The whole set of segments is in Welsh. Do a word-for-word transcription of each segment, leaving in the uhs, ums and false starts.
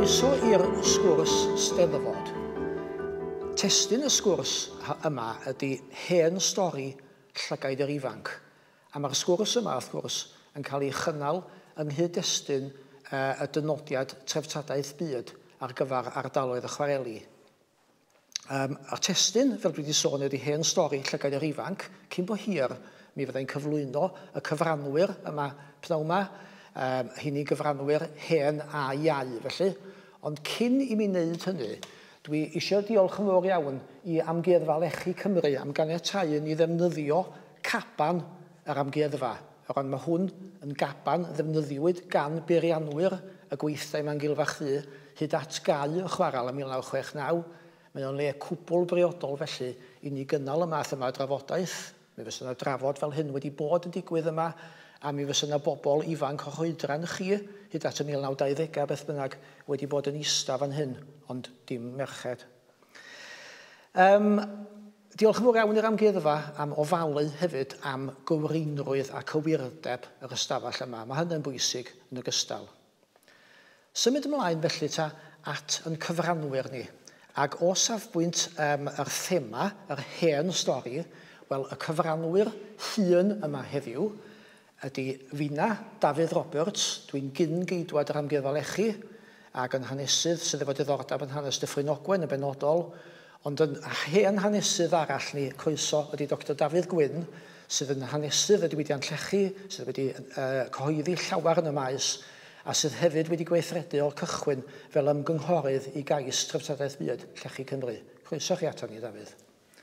Croeso i'r sgwrs Steddfod. Testyn y sgwrs yma ydy hen stori Llygaid yr Ifanc. A mae'r sgwrs yma, wrth gwrs, yn cael ei chynnal yng nghyd-destun uh, y dynodiad treftadaeth byd ar gyfer ardaloedd y chwareli. Um, a'r testyn, fel dwi wedi sôn, ydy hen stori Llygaid yr Ifanc. Cyn bo hir, mi fyddai'n cyflwyno y cyfranwyr yma pnawn yma. Um, Hynny gyfranwyr hen a iau, felly. Ond cyn i mi wneud hynny, dwi eisiau diolch yn fawr iawn i Amgueddfa Lechi Cymru am ganiatáu i ddefnyddio caban yr amgueddfa. Oran mae hwn yn gaban ddefnyddiwyd gan beirianwyr y gweithdai mewn Gilfach Ddu hyd at gau y chwaral ym mil naw chwech naw. Mae o'n le cwbl briodol felly i ni gynnal y math yma o drafodaeth. Mi fysa yna drafod fel hyn wedi bod yn digwydd yma, a mi fysa yna bobl ifanc o Choedran chi, hyd at y mil naw dau ddeg beth bynnag, wedi bod yn ista fan hyn, ond dim merched. Um, diolch yn fawr iawn i'r amgueddfa am ofalu hefyd am gywreinrwydd a cywirdeb yr ystafell yma. Mae hynny'n bwysig yn ogystal. Symud ymlaen felly ta at yn cyfranwyr ni. Ac o safbwynt um, yr thema, yr hen stori, wel, y cyfranwyr hun yma heddiw, ydy fina Dafydd Roberts, dwi'n gyn-geidwad yr Amgueddfa Lechi, ac yn hanesydd sydd efo diddordeb yn hanes Dyffryn Ogwen yn benodol, ond yn hen hanesydd arall ni, croeso, ydy Doctor Dafydd Gwyn, sydd yn hanesydd y diwydiant Lechi, sydd wedi uh, cyhoeddi llawer yn y maes, a sydd hefyd wedi gweithredu o'r cychwyn fel ymgynghorydd i gais treftadaeth byd Llechi Cymru. Croeso chi ato ni, Dafydd.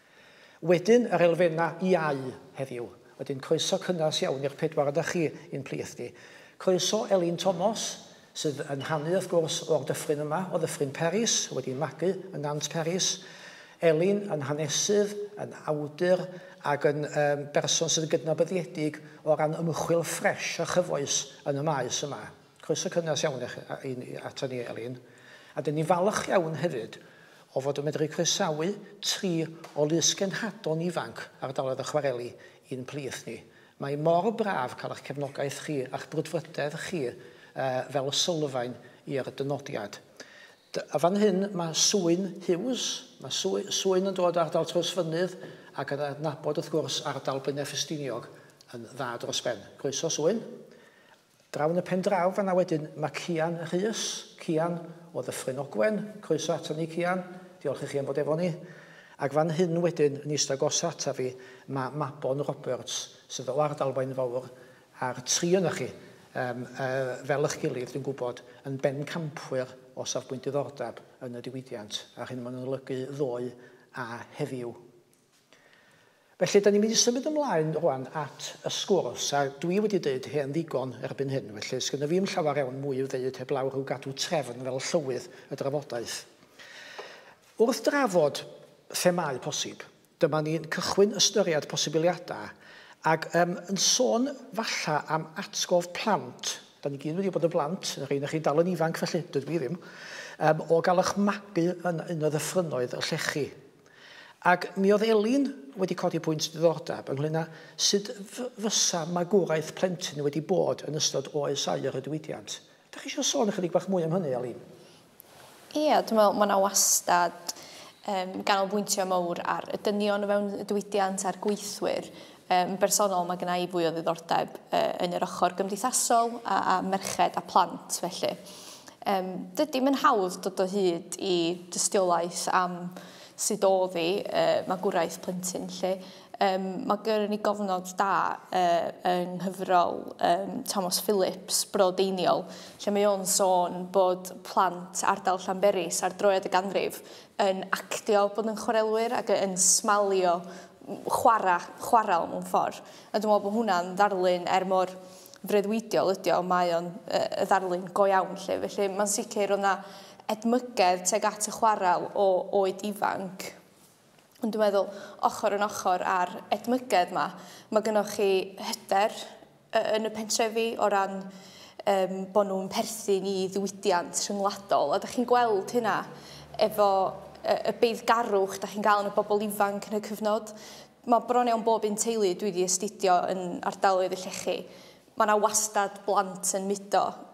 Wedyn, yr elfenna iau heddiw. Wedyn, croeso cynnas iawn i'r pedwar ydych chi i'n plith ni. Croeso Elin Thomas, sydd yn hannu, wrth gwrs, o'r dyffryn yma, o Ddyffryn Peris, wedi magu yn Nant Peris. Elin yn hanesydd, yn awdur, ac yn um, berson sydd yn gydnabyddedig o ran ymchwil ffres a chyfoes yn y maes yma. Croeso cynnas iawn ato ni, Elin. A dyn ni falch iawn hefyd o fod yn medru croesawu tri o lysgenhadon ifanc ar daloedd y chwareli i'n plith ni. Mae mor braf cael eich cefnogaeth chi a'ch brwdfrydedd chi uh, fel sylfaen i'r dynodiad. A fan hyn mae Swyn Hughes, mae Swyn yn dod ar ardal Trawsfynydd ac yn adnabod wrth gwrs ardal Blaenau Ffestiniog yn dda dros ben. Croeso Swyn. Drawn y pen draw fan'na wedyn mae Cian Rhys, Cian o Ddyffryn Ogwen. Croeso ato ni, Cian. Diolch i chi am bod efo ni. Ac fan hyn wedyn, yn eistedd gosa ata fi, mae Mabon Roberts, sydd o ardal Baenfawr, a'r tri yna chi, um, uh, fel eich gilydd, dwi'n gwybod, yn ben campwyr o safbwynt diddordeb yn y diwydiant, a hyn mae'n olygu ddoe a heddiw. Felly, da ni'n mynd i symud ymlaen rwan at y sgwrs, a dwi wedi dweud hen ddigon erbyn hyn, felly sgynna fi'm llawer iawn mwy i'w ddeud heb lawr rhyw gadw trefn fel llywydd y drafodaeth. Wrth drafod themau posib, dyma ni'n cychwyn ystyried posibiliadau ac um, yn sôn falla am atgof plant, da ni gyd wedi bod y blant, yn rhaid i chi dal yn ifanc felly, dydw i ddim, um, o gael eich magu yn un o ddyffrynoedd y Llechi. Ac mi oedd Elin wedi codi pwynt diddordeb ynglŷn â sut fysa magwraeth plentyn wedi bod yn ystod oes aur y diwydiant. Da chi eisiau sôn ychydig bach mwy am hynny, Elin? Ie, dwi'n meddwl, mae yna wastad um, ganolbwyntio mawr ar y dynion o fewn y diwydiant a'r gweithwyr. Um, bersonol, mae genna i fwy o ddiddordeb uh, yn yr ochr gymdeithasol a, a merched a plant, felly. Um, dydy mae'n hawdd dod o hyd i dystiolaeth am sydd oedd i uh, magwraeth plentyn, lle. Um, mae gyda ni gofnod da uh, yng nghyfrol um, Thomas Phillips, Brodeiniol, lle mae o'n sôn bod plant ardal Llanberis ar droed y ganrif yn actio bod yn chwarelwyr ac yn smalio chwara, chwaral mewn ffordd. A dwi'n meddwl bod hwnna'n ddarlun er mor freuddwydiol ydi o, mae o'n uh, ddarlun go iawn, lle. Felly mae'n sicr o'na edmygedd teg at y chwaral o oed ifanc. Ond dwi'n meddwl, ochr yn ochr ar edmygedd yma, mae gennych chi hyder yn y pentrefi o ran um, bod nhw'n perthyn i ddiwydiant rhyngwladol. A da chi'n gweld hynna efo y beiddgarwch da chi'n gael yn y bobl ifanc yn y cyfnod. Mae bron iawn bob un teulu dwi wedi astudio yn ardaloedd y Llechi. Mae yna wastad blant yn mudo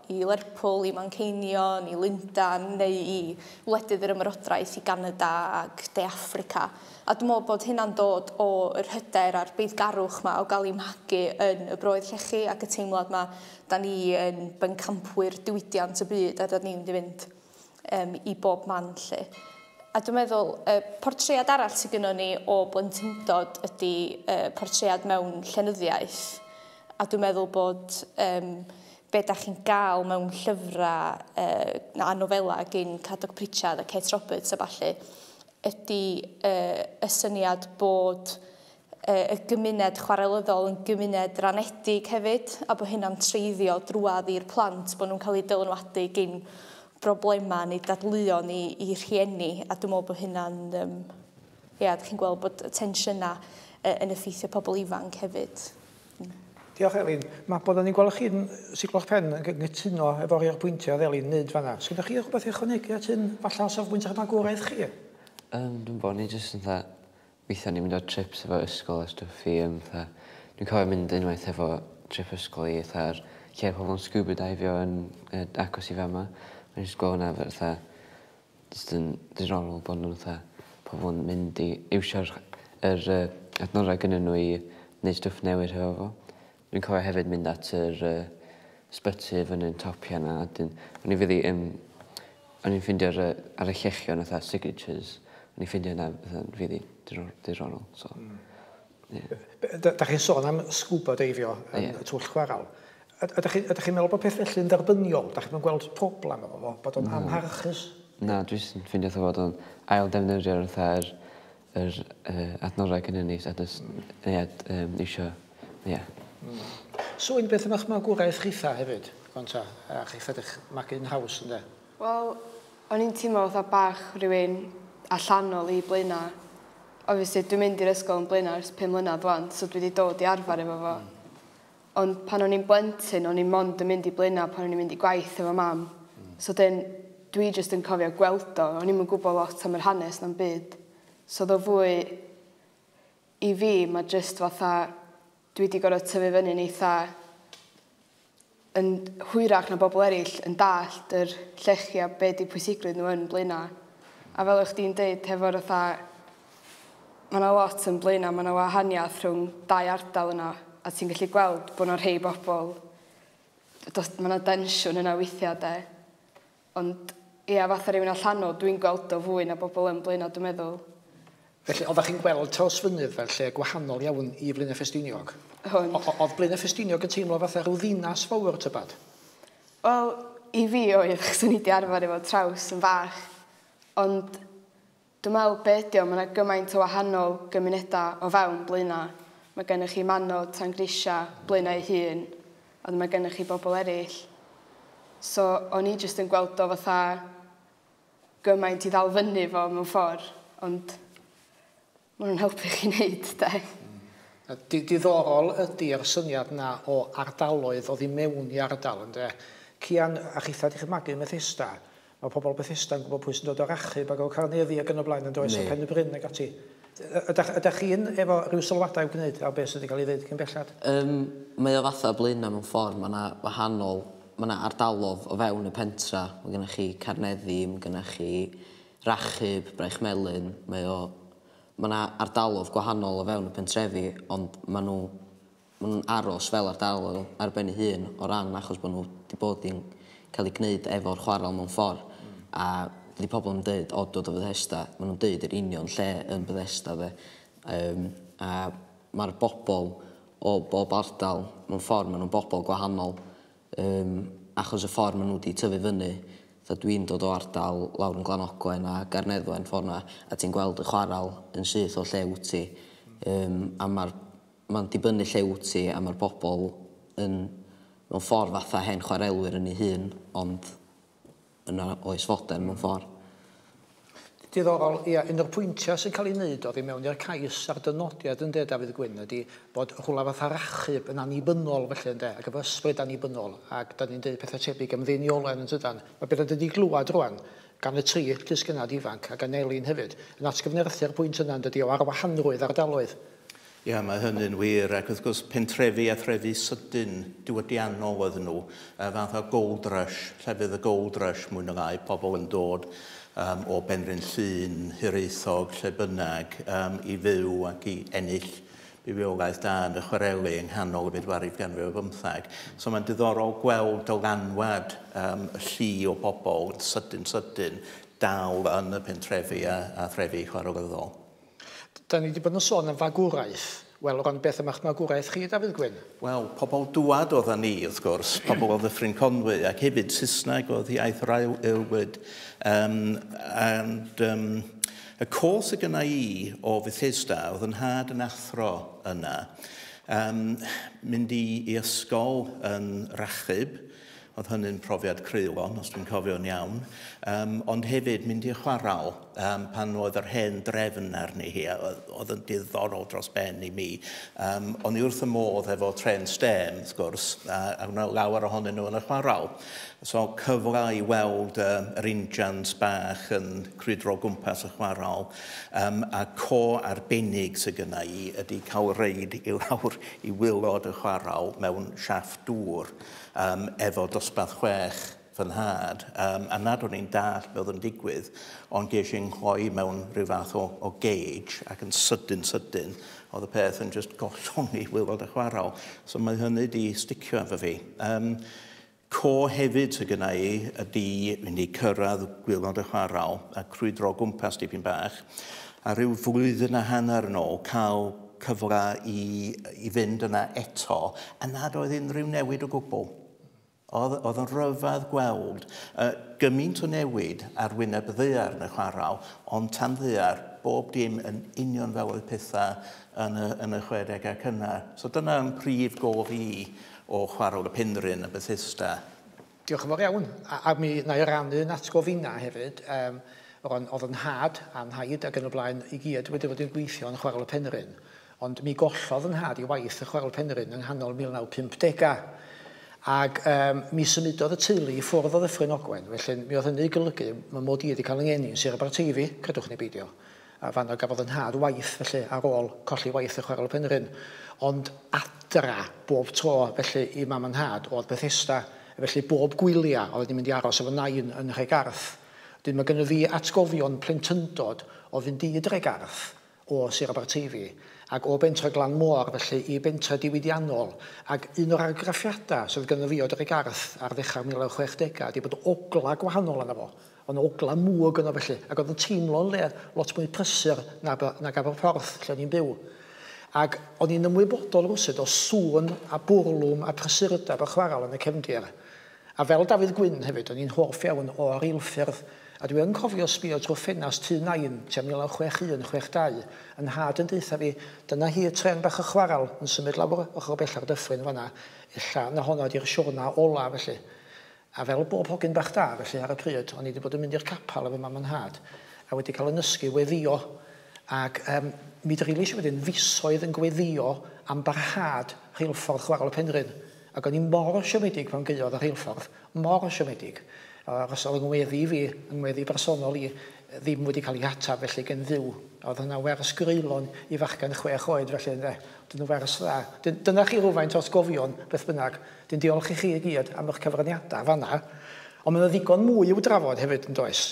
i Lerpwl, i Manceinion, i Lundan neu i wledydd yr ymerodraeth i Ganada ac De Affrica. A dwi'n meddwl bod hynna'n dod o'r hyder a'r beiddgarwch yma o gael ei magu yn y broedd llechi ac y teimlad yma da ni yn bencampwyr diwydiant y byd a da ni'n mynd i fynd um, i bob man lle. A dwi'n meddwl, y uh, portread arall sydd gynnon ni o blentyndod ydy uh, portread mewn llenyddiaeth. A dwi'n meddwl bod um, be da chi'n gael mewn llyfrau uh, a nofela gan Cadog Pritchard a Kate Roberts a falle, ydy uh, y syniad bod uh, y gymuned chwarelyddol yn gymuned ranedig hefyd, a bod hynna'n treiddio drwad i'r plant, bod nhw'n cael eu dylanwadu gyn broblema neu dadleuon i, i rhieni, a dwi'n meddwl bod hynna'n, um, ia, da chi'n gweld bod y tensiynau uh, yn effeithio pobl ifanc hefyd. Mm. Diolch Elin. Mae bod ni'n gweld chi'n siglo'ch pen yn gytuno efo'r i'r pwyntiau Elin nid fanna. Sgynnoch chi rhywbeth i ychwanegu at hyn falle o safbwynt ar magwraeth chi? Um, dwi'n bod ni jyst yn dda, weithio ni'n mynd o trips efo ysgol a stwff i. Um, dwi'n cofio mynd unwaith efo trip ysgol i ar lle pobl yn scuba divio yn uh, agos i fama. Mae'n jyst gweld hwnna fe, jyst yn diddorol bod nhw'n pobl yn mynd i iwsio'r er, uh, adnoddau gynnyn nhw i wneud stwff newydd hefo fo. Dwi'n cofio hefyd mynd at yr uh, sbyty fyny'n topia yna. O'n i fyddi, um, o'n i'n ffeindio'r uh, ar y llechion fatha signatures. O'n i'n ffeindio yna fyddi diddorol. So, mm. yeah. Da, da chi'n sôn am scuba divio yn yeah. y twll chwaral. Ydych chi'n meddwl bod peth felly'n dderbyniol? Da chi'n gweld problem efo fo? Bod o'n amharchus? Na, dwi'n ffeindio bod o'n ail defnyddio'r yr, yr uh, adnoddau gyda ni. A dys um, eisiau, ie. So, un beth yma'ch magwraeth chitha hefyd, Gonta, a chi'ch ffedrych magu'n haws, ynddo? Wel, o'n i'n teimlo fatha bach rhywun allanol i Blaena. Obviously, dwi'n mynd i'r ysgol yn Blaena ers pum mlynedd wan, so dwi wedi dod i arfer efo fo. Mm. Ond pan o'n i'n blentyn, o'n i'n mond yn mynd i Blaena pan o'n i'n mynd i gwaith efo mam. Mm. So dyn, dwi jyst yn cofio gweld o. O'n i'n gwybod lot am yr hanes na'n byd. So ddo fwy i fi, mae jyst fatha, dwi wedi gorfod tyfu fyny'n eitha yn hwyrach na bobl eraill yn dallt yr llechi a be di pwysigrwydd nhw yn Blaena. A fel o'ch di'n deud, hefo'r fatha, mae yna lot yn Blaena, mae yna wahaniaeth rhwng dau ardal yna, a ti'n gallu gweld bod yna rhai bobl, mae yna densiwn yna weithiau de. Ond, ia, fatha rhywun allanol, dwi'n gweld o fwy na bobl yn Blaena, dwi'n meddwl. Felly, oeddech chi'n gweld Trawsfynydd fel lle gwahanol iawn i Blaenau Ffestiniog? Hwn. Oedd Blaenau Ffestiniog yn teimlo fatha rhyw ddinas fawr tybad? Wel, i fi oedd, achos o'n i wedi arfer efo traws yn fach. Ond dwi'n meddwl beth yw, mae yna gymaint o wahanol gymunedau o fewn Blaena. Mae gennych chi Manod, Tangrisia, Blaena ei hun, a mae gennych chi bobl eraill. So, o'n i jyst yn gweld o fatha gymaint i ddal fyny fo mewn ffordd, ond mae nhw'n helpu chi wneud, de. Mm. Diddorol ydy'r syniad na o ardaloedd o ddim mewn i ardal, ynddo. Cian a chitha di chymagu Bethesda. Mae pobl Bethesda yn gwybod pwy sy'n dod o'r achub ac o Carneddi ac yn y blaen yn does o Pen y Bryn ac ati. Ydych chi'n efo rhyw sylwadau i'w gwneud ar beth sydd wedi cael ei ddweud cyn bellad? Um, mae o fatha Blaena mewn ffordd, mae yna wahanol, mae yna ardalodd o fewn y pentra. Mae gennych chi Carneddi, mae gennych chi Rachub, Braich Melyn, mae o... Mae yna ardalodd gwahanol o fewn y pentrefi, ond maen nhw, maen nhw'n aros fel ardalodd ar ben eu hun o ran achos bod nhw wedi bod i'n cael ei gwneud efo'r chwarel mewn ffordd. Mm. A dydy pobl yn dweud, o, dod o Bethesda, maen nhw'n dweud yr union lle yn Bethesda. Um, a mae'r bobl o bob ardal mewn ffordd, maen nhw'n bobl gwahanol um, achos y ffordd maen nhw wedi tyfu fyny. Dda dwi'n dod o ardal lawr yn Glanogwen a Garneddwen ffordd yna, a ti'n gweld y chwarel yn syth o lle wyt ti. Um, a mae'r ma dibynnu lle wyt ti, a mae'r bobl yn mewn ffordd fatha hen chwarelwyr yn ei hun, ond yn oes foden mewn ffordd. Diddorol, ia, un o'r pwyntiau sy'n cael ei wneud oedd i mewn i'r cais a'r dynodiad yn de Dafydd Gwyn ydy bod rhywle fatha Rachub yn annibynnol felly yn de, ac efo ysbryd annibynnol, ac da ni'n dweud pethau tebyg am ddeiniolen yn tydan. Mae beth ydy glwad rwan gan y tri llysgynnad ifanc ac gan Elin hefyd yn atgyfnerthu'r pwynt yna yn dydi o ar wahanrwydd ardaloedd. Ia, mae hynny'n wir, ac wrth gwrs pentrefi a threfi sydyn diwydiannol oedd nhw, uh, fath o gold rush, llefydd y gold rush mwy na lai, pobl yn dod um, o Benrhyn Llyn, Hiraethog, lle bynnag, um, i fyw ac i ennill bywiogaeth da yn y chwareli yng nghanol y bedwaredd ganrif o bymtheg. So mae'n diddorol gweld dylanwad um, y llu o bobl sydyn sydyn dal yn y pentrefi a, a threfi chwaraewyddol. Da ni wedi bod yn sôn am fagwraeth. Wel, rhan beth yma'ch magwraeth chi, Dafydd Gwyn? Wel, pobl dŵad oedd ni, wrth gwrs, pobl o Ddyffryn Conwy, ac hefyd Saesneg oedd iaith yr ailwyd. Um, and um, y cwrs y gyna i o Bethesda oedd yn had yn athro yna. Um, mynd i, i ysgol yn Rachub, oedd hynny'n profiad cryulon, os dwi'n cofio'n iawn, um, ond hefyd mynd i'r chwaral um, pan oedd yr hen drefn arni hi, oedd yn diddorol dros ben i mi. Um, ond i wrth y modd efo tren stem, wrth gwrs, a, a wna lawer ohonyn nhw yn y chwaral. So cyfle i weld uh, yr injans bach yn crwydro gwmpas y chwaral, um, a co arbennig sydd gyda i ydy cael reid i lawr i wylod y chwaral mewn siaff dŵr. Um, efo dosbarth chwech fy nhad, um, a nad o'n i'n dall beth oedd yn digwydd, ond ges i'n chloi mewn rhyw fath o, o gauge ac yn sydyn sydyn, oedd y peth yn just gollwng i wylod y chwaral. So mae hynny di sticio efo fi. Um, Co hefyd sydd gyda i ydy mynd i cyrraedd gwylod y chwaral a crwydro gwmpas dipyn bach, a rhyw flwyddyn a hanner yn ôl cael cyfle i, i fynd yna eto, a nad oedd unrhyw newid o gwbl. Oedd, oedd yn rhyfedd gweld uh, gymaint o newid ar wyneb ddaear yn y chwaral, ond tan ddaear, bob dim yn union fel oedd pethau yn y, yn y chwedegau cynnar. So dyna'n prif gof i o chwarael y Penrhyn a Bethesda. Diolch yn fawr iawn. A, a mi na i rannu'n atgofina hefyd, um, oedd yn had a'n haid ac yn y blaen i gyd wedi bod yn gweithio yn chwarael y Penrhyn. Ond mi gollodd yn had i waith y chwarael Penrhyn yng nghanol mil naw pumdegau. Ac um, mi symudodd y teulu i ffwrdd o Ddyffryn Ogwen. Felly mi oedd hynny golygu, mae mod i wedi cael yng ngeni'n Sir Aberteifi, credwch ni beidio. A fanno gafodd yn had waith felly ar ôl colli waith y chwarael Penrhyn. Ond adra bob tro felly i mam yn had oedd Bethesda. Felly bob gwylia oedd wedi mynd i aros efo nain yn Rhegarth. Dyn mae gennym fi atgofion plentyndod o fynd i Dregarth o Sir Aberteifi ac o bentra Glan Môr felly i bentra diwydiannol. Ac un o'r argraffiadau sydd gennym fi o Dregarth ar ddechrau mil naw chwechdegau wedi bod ogla gwahanol yna fo. Ond ogla mwg yno felly. Ac oedd yn teimlo'n le lot mwy prysur na, na Gaberporth lle ni'n byw. Ac o'n i'n ymwybodol rwsyd o sŵn a bwrlwm a prysurdeb y chwaral yn y cefndir. A fel Dafydd Gwyn hefyd, o'n i'n hoff iawn o'r eilffyrdd. A dwi yn cofio sbio trwy ffenast tu nain, tua mil naw chwech un, chwech dau, yn had yn deitha fi, dyna hi y tren bach y chwaral yn symud lawr ochr bella'r Dyffryn fanna, illa na honna di'r siwrna ola felly. A fel bob hogyn bach da felly ar y pryd, o'n i wedi bod yn mynd i'r capal efo mam yn had, a wedi cael yn ysgu weddio. Ac um, mi drilis wedyn fisoedd yn gweddio am barhad rheilffordd chwaral y Penrhyn. Ac o'n i mor siomedig pan gaeodd y rheilffordd, mor siomedig. Os oedd yng ngweddi fi, yng ngweddi bersonol i, ddim wedi cael ei atab felly gen ddiw. Oedd hynna wers greulon i fachgan chwech oed felly, ynddo. Dyn nhw wers dda. Dyna chi rhywfaint os gofion, beth bynnag. Dyn diolch i chi i gyd am eich cyfraniadau fanna. Ond mae'n ddigon mwy i'w drafod hefyd yn does.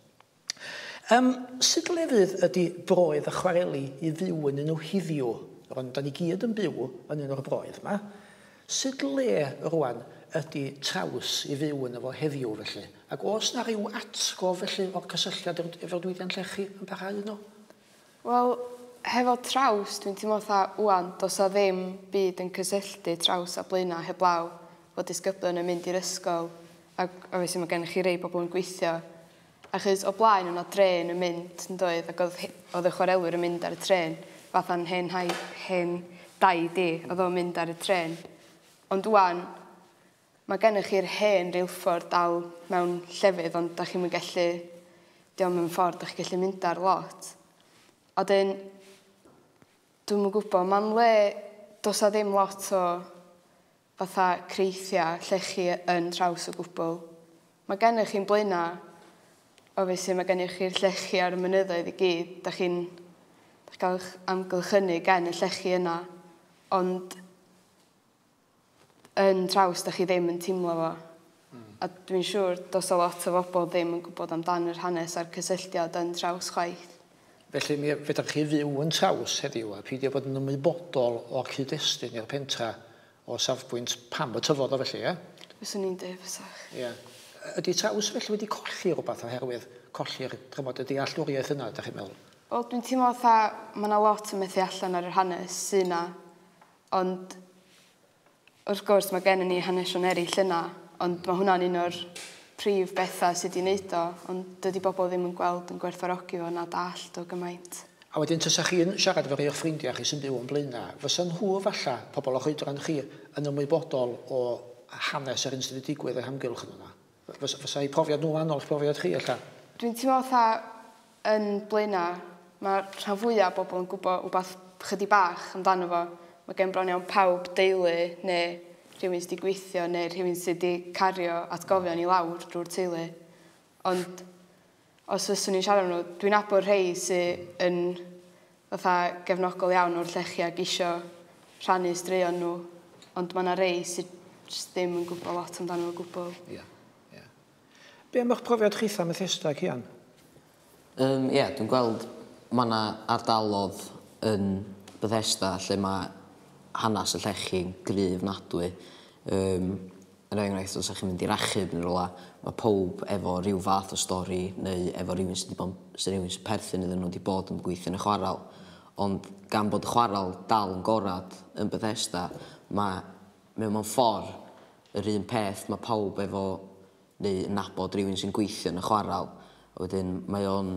Um, sut lefydd ydy broedd y chwareli i fyw yn un o hiddiw? Ond da ni gyd yn byw yn un o'r broedd yma. Sut le rwan ydy traws i fyw yn efo heddiw felly? Ac oes na ryw atgof felly o'r cysylltiad efo'r diwydiant llechi yn parhau yno? Wel, hefo traws, dwi'n teimlo tha wwan, dos o ddim byd yn cysylltu traws a blaena heblaw fod disgyblion yn mynd i'r ysgol. Ac obviously mae gennych chi rei pobl yn gweithio. Achos o blaen yna dren yn mynd yn doedd, ac oedd, oedd y chwarelwyr yn mynd ar y tren, fatha'n hen, hen dau di, oedd o'n mynd ar y tren. Ond wwan, mae gennych chi'r hen reilffordd dal mewn llefydd, ond da chi'n gallu, diolch mewn ffordd, da chi'n gallu mynd ar lot. A dyn, dwi'n gwybod, mae'n le, dos a ddim lot o fatha creithia llechi yn traws o gwbl. Mae gennych chi'n blaena, obviously mae gennych chi'r llechi ar y mynyddoedd i gyd, da chi'n gael eich amgylchynu gen y llechi yna, ond yn traws da chi ddim yn teimlo fo. Mm. A dwi'n siŵr dos o lot o bobl ddim yn gwybod amdan yr hanes a'r cysylltiad yn traws chwaith. Felly mi fedrwch chi fyw yn traws heddiw a peidio bod yn ymwybodol o'r cyd-destun i'r pentra o safbwynt pam y tyfodd o felly, ie? Fyswn i'n dweud fysach. Ie. Ydy traws felly wedi colli rhywbeth oherwydd colli'r drymod y dealltwriaeth yna, ydych chi'n meddwl? Wel, dwi'n teimlo fatha mae yna lot yn methu allan ar yr hanes sy'n yna, ond wrth gwrs mae gen i ni hanesion eraill yna, ond mae hwnna'n un o'r prif bethau sydd wedi wneud o, ond dydy bobl ddim yn gweld yn gwerthfawrogi fo na dallt o gymaint. A wedyn, tysach chi'n siarad efo eich ffrindiau chi sy'n byw yn Blaena, fysa nhw falla, pobl o'ch oedran chi, yn ymwybodol o hanes yr un sydd wedi digwydd eu hamgylch yna? Fysa, fysa eu profiad nhw annol eich profiad chi, alla? Dwi'n teimlo fatha yn Blaena, mae rhan fwyaf bobl yn gwybod rhywbeth chydig bach amdano fo. Mae gen bron iawn pawb deulu neu rhywun sydd wedi gweithio neu rhywun sydd wedi cario atgofion i lawr drwy'r teulu. Ond os fyswn ni'n siarad nhw, dwi'n abod rhai sydd yn fatha gefnogol iawn o'r llechi ac isio rhannu straeon nhw, ond mae yna rhai sydd ddim yn gwybod lot amdano fo gwbl. Ie, ie. Be am eich profiad chitha Bethesda, Cian? Ie, um, yeah, dwi'n gweld mae yna ardalodd yn Bethesda lle mae hanes y llechi'n gryf nadwy. Um, yn enghraifft, os ydych chi'n mynd i rachub neu rola, mae pob efo rhyw fath o stori neu efo rhywun sydd wedi perthyn iddyn nhw wedi bod yn gweithio yn y chwaral. Ond gan bod y chwaral dal yn gorad yn Bethesda, mae mewn ffordd yr un peth mae pawb efo neu yn nabod rhywun sy'n gweithio yn y chwaral. Wedyn mae o'n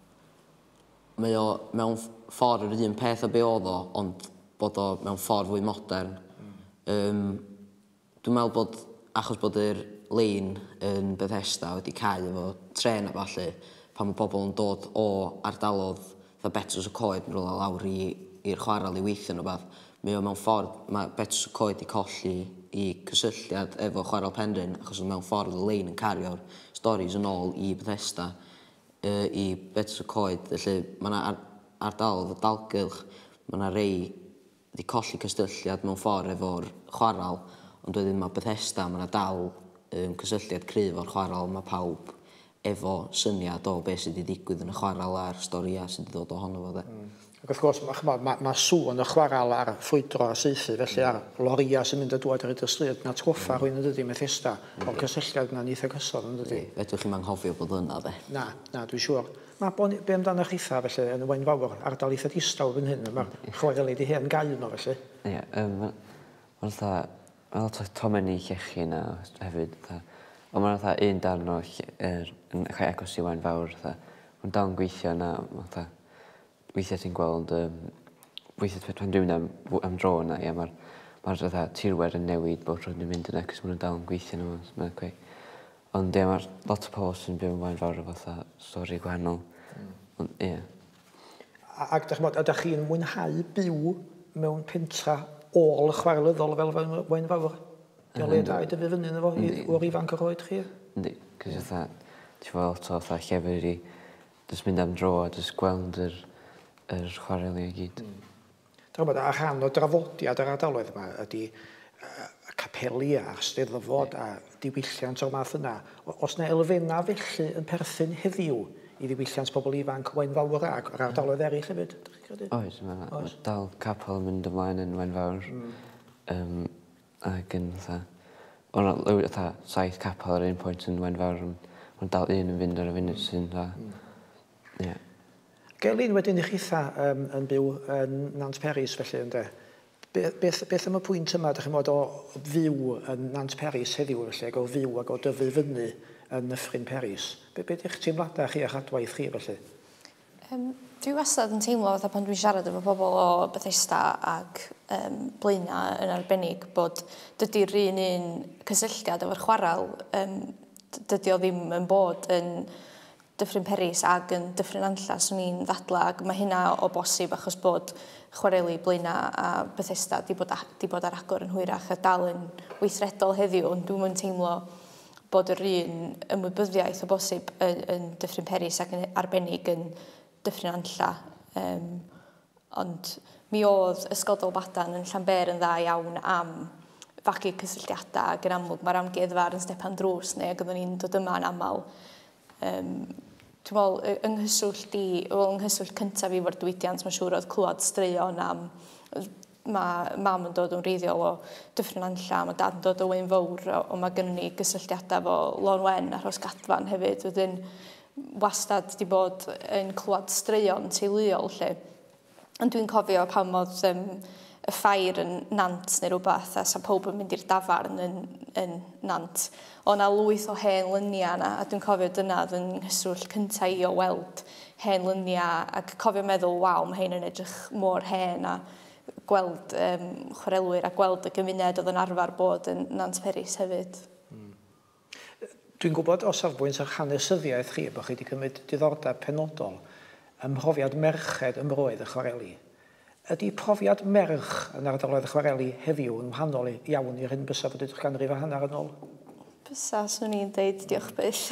mae o mewn ffordd yr un peth o be oedd o, ond bod o mewn ffordd fwy modern. Mm. Um, dwi'n meddwl bod, achos bod yr lein yn Bethesda wedi cael efo tren a falle, pan mae bobl yn dod o ardalodd dda Betws y Coed yn rola lawr i'r chwaral i weithio nhw beth, mae o mewn ffordd, mae Betws y Coed i colli i cysylltiad efo chwaral Penrhyn, achos mewn ffordd y lein yn cario'r storis yn ôl i Bethesda, uh, i Betws y Coed. Felly mae yna ar, ardalodd o dalgylch, mae yna rei wedi colli cystylliad mewn ffordd efo'r chwaral, ond wedyn mae Bethesda, mae yna dal um, cysylltiad cryf o'r chwaral, mae pawb efo syniad o beth sydd wedi digwydd yn y chwaral a'r storia sydd wedi dod ohono fo. Mm. Ac wrth gwrs, mae ma, ma sŵn y chwaral ar ffrwydro a seithi, felly ar loria sy'n mynd a dŵad ar y dystryd, na trwffa rwy'n yn dydi Bethesda, o'r cysylltiad yna'n eitha cyson yn dydi. Fedrwch chi'n anghofio bod yna, de? Na, na, dwi'n siŵr. Mae be amdano chitha, felly, yn y Wain Fawr, ardal eitha distaw fan hyn, mae'r chwareli di hen gael nhw, felly. Ie, mae'n lot o tomenni llechi yna hefyd, ond mae'n fatha un darn o yn cael agos i Wain Fawr, mae'n dal yn gweithio yna, weithiau ti'n gweld, weithiau pan dwi'n am, am dro yna, ie, mae'r ma tirwer yn newid bod rwy'n mynd yna, cos mae'n dal yn gweithio yna, ond ie, mae'r lot o pobl sy'n byw yn Wain Fawr o fatha stori gwahanol. Ond, ie. Ac ydych chi'n mwynhau byw mewn pentra ôl y chwarelyddol fel Wain Fawr? Diolch le da i dyfu fyny yna fo, o'r ifanc yr oed chi? Yndi, cos fatha, ti'n fawr lot o fatha llefyr i jyst mynd am dro a jyst gweld yr, yr chwareli i gyd. Mm. A rhan o drafodiad yr ardaloedd yma ydy uh, capeli a'r steddfod a diwylliant o'r math yna. Os yna elfenna felly yn perthyn heddiw i ddiwylliant pobl ifanc Wain Fawr ac yr ardaloedd eraill hefyd? Oes, mae dal capel yn mynd ymlaen yn Wain Fawr. Mm. Um, ac yn fatha... O'n lwyd fatha saith capel ar un pwynt yn Wain Fawr, ond dal un yn fynd ar y funud sy'n dda. Ie. Gelin wedyn i chitha um, yn byw yn Nant Peris felly, ynddo? Beth, beth am y pwynt yma, ydych chi'n modd o fyw yn Nant Peris heddiw felly, ac o fyw ac o dyfu fyny yn Nyffryn Peris? Be, be ydych teimladau chi a chadwaith chi felly? Um, dwi wastad yn teimlo fatha pan dwi'n siarad efo pobl o Bethesda ac um, Blaena yn arbennig bod dydy'r un un cysylltiad efo'r chwaral, um, dydy o ddim yn bod yn Dyffryn Peris ac yn Dyffryn Anllas, o'n i'n ddadla, ac mae hynna o bosib achos bod chwareli Blaena a Bethesda di bod, a, di bod ar agor yn hwyrach a dal yn weithredol heddiw, ond dwi'n teimlo bod yr un ymwybyddiaeth o bosib yn, yn Dyffryn Peris ac yn arbennig yn Dyffryn Anlla. Um, Ond mi oedd Ysgol Dolbadan yn Llanber yn dda iawn am fagu cysylltiadau ac yn amlwg mae'r amgueddfa yn stepan drws neu ac oeddwn ni'n dod yma yn aml. Um, Dwi'n meddwl, yng nghyswllt i, wel, yng nghyswllt cyntaf i fo'r diwydiant, mae'n siŵr oedd clywed straeon am, mae mam yn dod o'n reiddiol o Dyffryn Nanlla, mae dad yn dod o Wyn Fawr, o mae gynnu ni gysylltiadau fo Lôn Wen a Rhosgadfan hefyd. Wedyn wastad di bod yn clywed straeon teuluol lle. Ond dwi'n cofio pam oedd um, y ffair yn Nant neu rhywbeth, a sa pob yn mynd i'r dafarn yn, yn Nant. O na lwyth o hen lyniau yna, a dwi'n cofio dyna yn nghyswllt cyntaf i o weld hen lyniau, ac cofio meddwl, waw, mae hein yn edrych mor hen, a gweld um, chwarelwyr a gweld y gymuned oedd yn arfer bod yn Nant Peris hefyd. Mm. Dwi'n gwybod o safbwynt ar hanesyddiaeth chi, bod chi wedi cymryd diddordeb penodol ym mhrofiad merched ymroedd y chwareli. Ydy profiad merch yn ardaloedd y chwareli heddiw yn wahanol iawn i'r hyn bysa fod ydych ganrif a hanner yn ôl? Bysa, swn i'n deud diolch byth.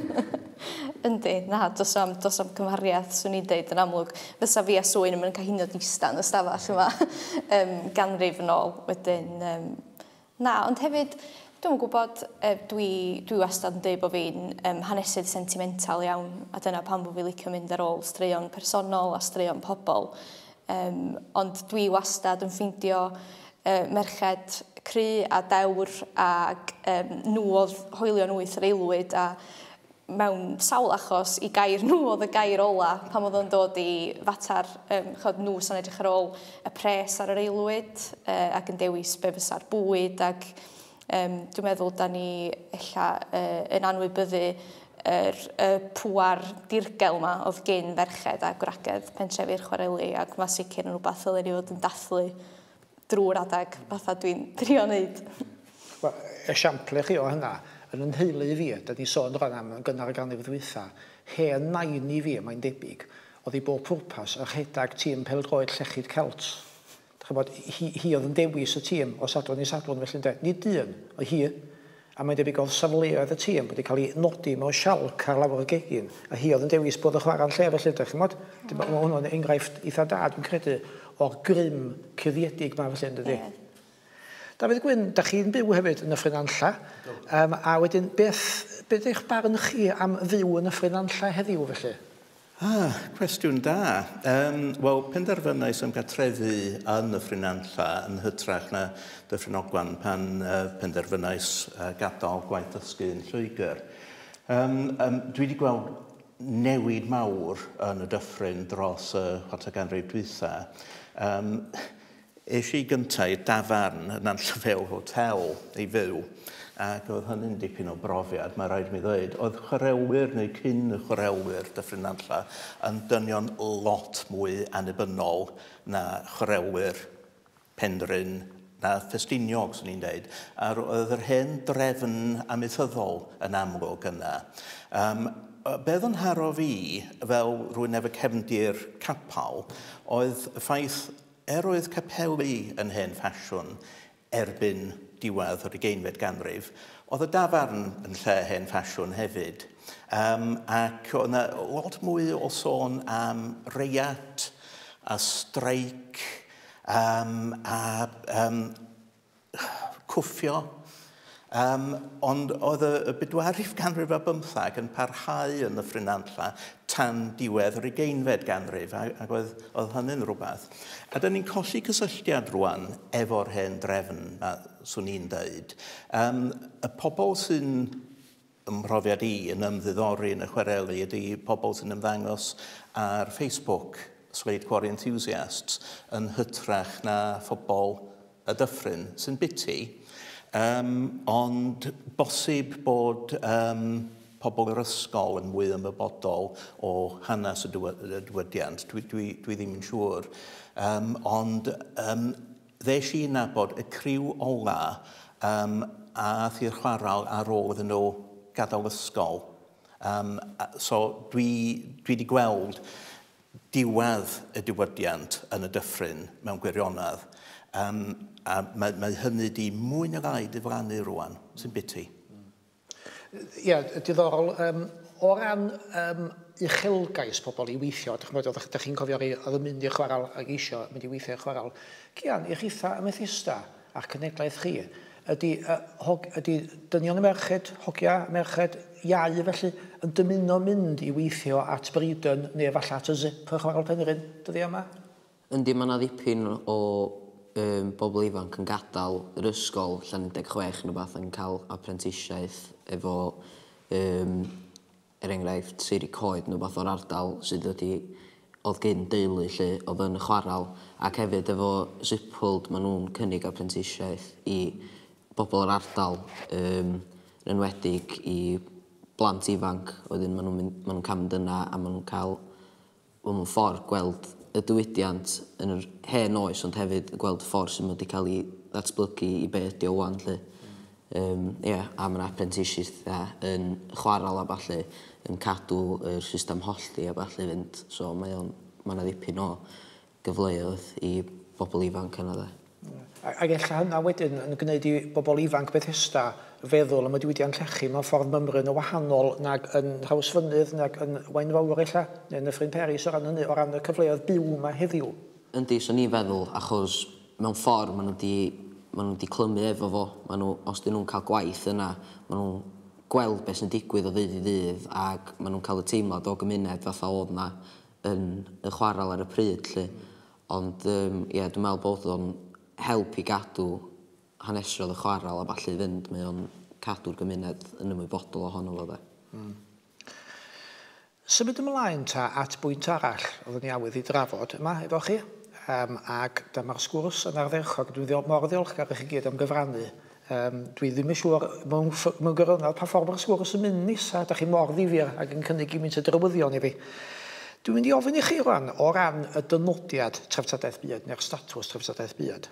Yndi, na, dos am, dos am cymhariaeth, swn i'n deud yn amlwg. Fysa fi a Swyn yn cael hynod istan y stafell yma um, ganrif yn ôl. Wedyn, um, na, ond hefyd, dwi'n gwybod, e, dwi, dwi wastad yn dweud bod fi'n um, hanesydd sentimental iawn, a dyna pan bod fi licio mynd ar ôl straeon personol a straeon pobl. Um, ond dwi wastad yn ffeindio uh, merched cry a dewr ac um, nhw oedd hoelio'n wyth yr aelwyd a mewn sawl achos i gair nhw oedd y gair ola pan oedd o'n dod i fatar um, chod nhw sy'n edrych ar ôl y pres ar yr aelwyd uh, ac yn dewis be fysa'r bwyd ac um, dwi'n meddwl da ni ella uh, yn anwybyddu yr y pŵar dirgel yma oedd gen ferched a gwragedd pentrefi'r chwareli ac mae sicr yn rhywbeth ddylen ni fod yn dathlu drwy'r adag fatha dwi'n trio wneud. Wel, esiample chi o hynna, yn yn nheulu i fi, da ni sôn rhan am gynnar y ganrif ddwytha, hen nain i fi, mae'n debyg, oedd i bob pwrpas y rhedag tîm pêl-droed llechyd Celt. Bod, hi, hi oedd yn dewis y tîm o sadwrn i sadwrn felly'n dweud, nid dyn, o hi. A mae'n debyg oedd safleoedd y tîm wedi cael ei nodi mewn sialc ar lawr y gegin. A hi oedd yn dewis bod y chwarae'n lle felly. Chymod? Mae hwnnw'n enghraifft eitha da, dwi'n credu, o'r grym cuddiedig ma felly, ynddi. Dafydd Gwyn, da chi'n byw hefyd yn y Ffrynanlla. Um, a wedyn, beth, beth eich barn chi am fyw yn y Ffrynanlla heddiw felly? Ah, cwestiwn da. Um, Wel, penderfynais am gatrefu yn y Ffrynanlla yn hytrach na Dyffryn Ogwen pan uh, penderfynais uh, gadael gwaith dysgu yn Lloegr. Um, um, dwi wedi gweld newid mawr yn y dyffryn dros y uh, chwarter ganrif dwytha. Um, Eis i gyntaf i dafarn yn Anllyfew Hotel i fyw. Ac oedd hynny'n dipyn o brofiad, mae rhaid mi ddweud. Oedd chwarelwyr neu cyn y chwarelwyr Dyffryn Nanlla yn dynion lot mwy annibynnol na chwarelwyr Penrhyn, na Ffestiniog, swn i'n dweud. A oedd yr hen drefn amaethyddol yn amlwg yna. Um, Beth yn haro fi, fel rwy'n efo cefndir capal, oedd y ffaith er oedd capeli yn hen ffasiwn erbyn diwedd o'r ugeinfed ganrif, oedd y dafarn yn lle hen ffasiwn hefyd. Um, ac oedd yna lot mwy o sôn am reiat a streic um, a um, cwffio. Um, ond oedd y bedwarif ganrif a bymthag yn parhau yn y Ffrynanlla tan diwedd yr ugeinfed ganrif, ac oedd, oedd hynny'n rhywbeth. A da ni'n colli cysylltiad rwan efo'r hen drefn, a swn i'n dweud. Um, y pobl sy'n ymhrofiad i yn ymddiddori yn y chwareli ydy pobl sy'n ymddangos ar Facebook, Slade Quarry Enthusiasts, yn hytrach na phobl y dyffryn sy'n biti. Um, ond bosib bod um, pobl yr ysgol yn mwy ymwybodol o hanes y diwydiant. Dwi, dwi, dwi ddim yn siŵr. Um, ond um, ddes i nabod y criw ola um, a thi'r chwaral ar ôl iddyn nhw gadael ysgol. Um, so dwi, dwi wedi gweld diwedd y diwydiant yn y dyffryn mewn gwirionedd. Um, a mae, mae hynny di mwy na rai diflannu rwan, sy'n biti. Ie, diddorol. Um, o ran um, uchelgais pobl i weithio. Ydych chi'n cofio chi, oedd yn mynd i'r chwaral ac eisiau mynd i weithio i'r chwaral. Cian, i'ch eitha y Methista a'r cyneglaeth chi, ydy, uh, hog, ydy dynion y merched, hogia merched, iau felly, yn dymuno mynd i weithio at Bryden neu falle at y zip y chwaral Penrhyn, dyddi yma? Yndi, mae yna ddipyn o um, bobl ifanc yn gadael yr ysgol lle un deg chwech yn rhywbeth yn cael apprentishiaeth efo um, er enghraifft Seiri Coed neu beth o'r ardal sydd wedi oedd gen deulu lle oedd yn y chwaral ac hefyd efo Zipwold maen nhw'n cynnig apprentishiaeth i bobl o'r ardal um, yn enwedig i blant ifanc wedyn maen nhw'n ma nhw cam dyna a maen nhw'n cael maen nhw'n ffordd gweld y diwydiant yn yr hen oes ond hefyd gweld y ffordd sydd wedi cael ei ddatblygu i be ydi o wan lle. Um, yeah, a mae'n apprenticeship yn chwaral a falle yn cadw y system holli a falle fynd. So mae'n ma ddipyn o gyfleoedd i bobl ifanc yna dde. Ac ella hynna wedyn yn gwneud i bobl ifanc Bethesda feddwl am y diwydiant llechi mewn ffordd mymryn o wahanol nag yn Hawsfynydd nag yn Waenfawr ella, neu yn y Ffrin Peris o ran, hynny, o ran y cyfleoedd byw yma heddiw. Yndi, so ni feddwl achos mewn ffordd maen nhw wedi maen nhw wedi clymu efo fo. Maen nhw, os dyn nhw'n cael gwaith yna, maen nhw'n gweld beth sy'n digwydd o ddydd i ddydd ac maen nhw'n cael y teimlad o gymuned fatha oedd yna yn y chwaral ar y pryd. Lle. Ond um, yeah, dwi'n meddwl bod o'n help i gadw hanesrodd y chwaral a falle fynd. Mae o'n cadw'r gymuned yn ymwybodol ohono fo. Mm. Symud ymlaen ta at bwynt arall oedd yn iawydd i drafod yma efo chi. Um, ac dyma'r sgwrs yn ardderchog. Dwi'n mor ddiolchgar i chi gyd am gyfrannu. Um, dwi ddim yn siŵr mewn, mewn gyrraedd pa ffordd mae'r sgwrs yn mynd nisa. Da chi mor ddifyr ac yn cynnig i mynd y drywyddion i fi. Dwi'n mynd i ofyn i chi rwan o ran y dynodiad treftadaeth byd neu'r statws treftadaeth byd.